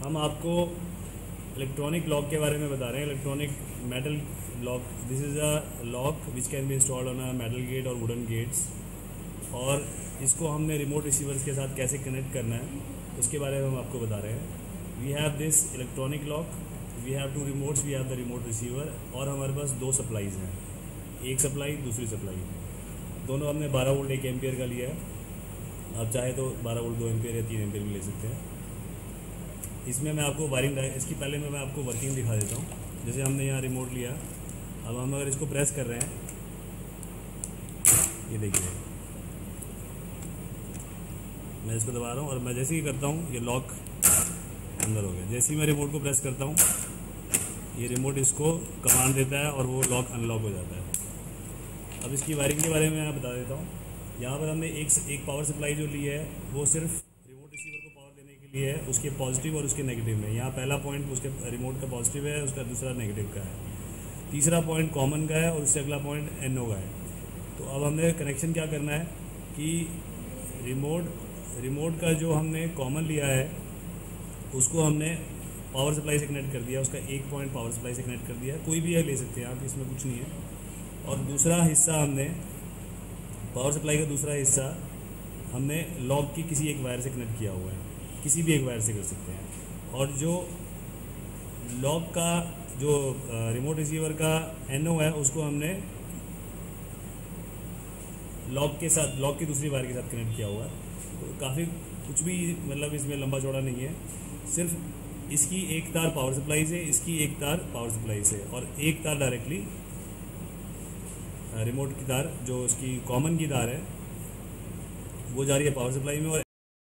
हम आपको electronic lock के बारे में बता रहे हैं। Electronic metal lock, this is a lock which can be installed on a metal gate और वुडन गेट्स, और इसको हमने रिमोट रिसीवर्स के साथ कैसे कनेक्ट करना है उसके बारे में हम आपको बता रहे हैं। We have this electronic lock, we have two remotes, we have the remote receiver, और हमारे पास दो सप्लाईज हैं, एक सप्लाई दूसरी सप्लाई। दोनों हमने 12 वोल्ट 1 एम्पियर का लिया है। आप चाहे तो 12 वोल्ट 2 एम्पियर या 3 एम्पियर भी ले सकते हैं। इसमें मैं आपको वायरिंग, इसकी पहले मैं आपको वर्किंग दिखा देता हूँ। जैसे हमने यहाँ रिमोट लिया, अब हम अगर इसको प्रेस कर रहे हैं, ये देखिए मैं इसको दबा रहा हूँ और मैं जैसे ही करता हूँ ये लॉक अंदर हो गया। जैसे ही मैं रिमोट को प्रेस करता हूँ ये रिमोट इसको कमांड देता है और वो लॉक अनलॉक हो जाता है। अब इसकी वायरिंग के बारे में मैं बता देता हूँ। यहाँ पर हमने एक पावर सप्लाई जो ली है वो सिर्फ रिमोट रिसीवर को पावर देने के लिए है, उसके पॉजिटिव और उसके नेगेटिव में। यहाँ पहला पॉइंट उसके रिमोट का पॉजिटिव है, उसका दूसरा नेगेटिव का है, तीसरा पॉइंट कॉमन का है और उससे अगला पॉइंट NO का है। तो अब हमने कनेक्शन क्या करना है कि रिमोट का जो हमने कॉमन लिया है उसको हमने पावर सप्लाई से कनेक्ट कर दिया, उसका एक पॉइंट पावर सप्लाई से कनेक्ट कर दिया, कोई भी ले सकते हैं आप, इसमें कुछ नहीं है। और दूसरा हिस्सा हमने पावर सप्लाई का दूसरा हिस्सा हमने लॉक की किसी एक वायर से कनेक्ट किया हुआ है, किसी भी एक वायर से कर सकते हैं। और जो लॉक का जो रिमोट रिसीवर का NO है उसको हमने लॉक के साथ, लॉक की दूसरी वायर के साथ कनेक्ट किया हुआ है। तो काफ़ी कुछ भी मतलब इसमें लंबा चौड़ा नहीं है, सिर्फ इसकी एक तार पावर सप्लाई से, इसकी एक तार पावर सप्लाई से, और एक तार डायरेक्टली रिमोट की तार जो उसकी कॉमन की तार है वो जा रही है पावर सप्लाई में, और